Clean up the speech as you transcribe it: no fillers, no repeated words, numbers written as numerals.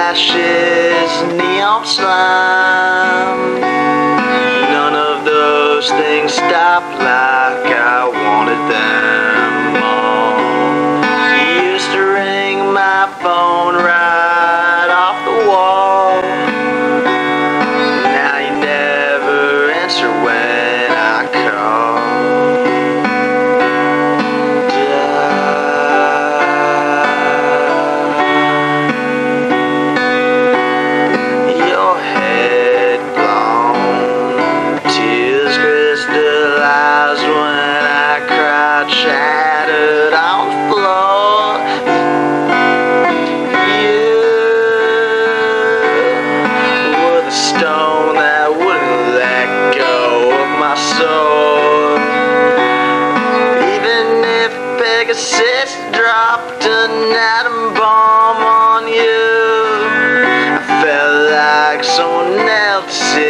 ashes, neon slime. None of those things stopped like I wanted them all. You used to ring my phone right off the wall. Now you never answer when I call. Your head blown, tears crystallized when I cried, shattered on the floor. You were the stone that wouldn't let go of my soul. Even if Pegasus dropped an atom bomb on you, I felt like someone else's